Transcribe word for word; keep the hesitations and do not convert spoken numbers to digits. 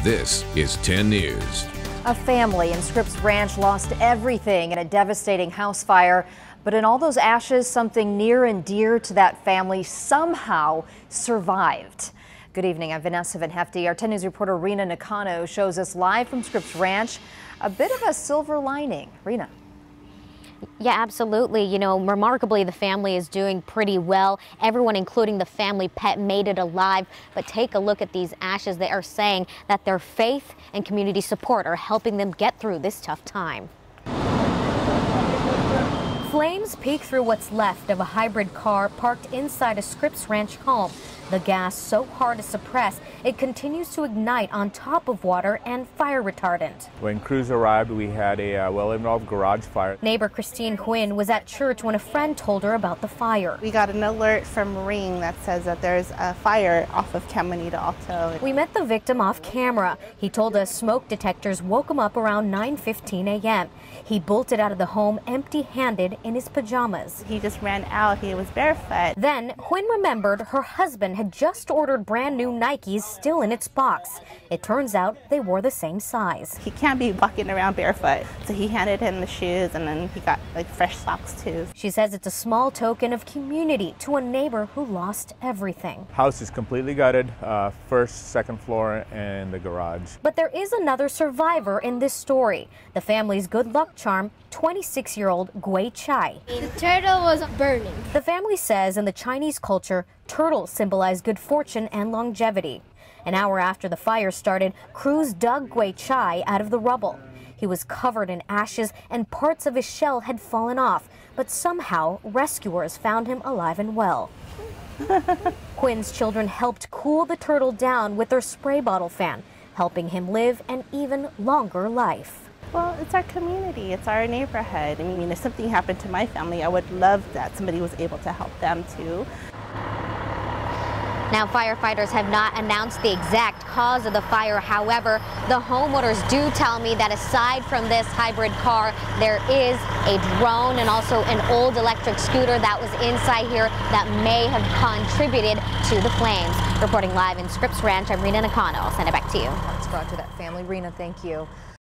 This is ten News. A family in Scripps Ranch lost everything in a devastating house fire. But in all those ashes, something near and dear to that family somehow survived. Good evening, I'm Vanessa Van Hefty. Our ten News reporter Rena Nakano shows us live from Scripps Ranch a bit of a silver lining. Rena. Yeah, absolutely. You know, remarkably, the family is doing pretty well. Everyone, including the family pet, made it alive. But take a look at these ashes. They are saying that their faith and community support are helping them get through this tough time. Flames peek through what's left of a hybrid car parked inside a Scripps Ranch home. The gas so hard to suppress, it continues to ignite on top of water and fire retardant. When crews arrived, we had a uh, well-involved garage fire. Neighbor Christine Huynh was at church when a friend told her about the fire. We got an alert from Ring that says that there's a fire off of Caminito Alto. We met the victim off camera. He told us smoke detectors woke him up around nine fifteen a m He bolted out of the home empty-handed in his pajamas. He just ran out. He was barefoot. Then Huynh remembered her husband had just ordered brand new Nikes still in its box. It turns out they wore the same size. He can't be walking around barefoot. So he handed him the shoes, and then he got like fresh socks too. She says it's a small token of community to a neighbor who lost everything. House is completely gutted, uh, first, second floor, and the garage. But there is another survivor in this story. The family's good luck charm, twenty-six-year-old Gui Chai. The turtle was burning. The family says in the Chinese culture, turtles symbolize good fortune and longevity. An hour after the fire started, crews dug Gui Chai out of the rubble. He was covered in ashes and parts of his shell had fallen off, but somehow rescuers found him alive and well. Quinn's children helped cool the turtle down with their spray bottle fan, helping him live an even longer life. Well, it's our community, it's our neighborhood. I mean, if something happened to my family, I would love that somebody was able to help them too. Now, firefighters have not announced the exact cause of the fire. However, the homeowners do tell me that aside from this hybrid car, there is a drone and also an old electric scooter that was inside here that may have contributed to the flames. Reporting live in Scripps Ranch, I'm Rena Nakano. I'll send it back to you. Hearts go out to that family. Rena, thank you.